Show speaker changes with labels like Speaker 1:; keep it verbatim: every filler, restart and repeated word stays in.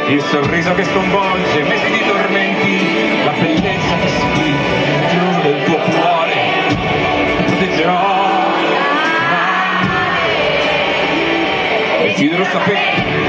Speaker 1: il sorriso che sconvolge, mesi di tormenti, la bellezza che si dentro del tuo cuore, ti proteggerò. Desidero sapere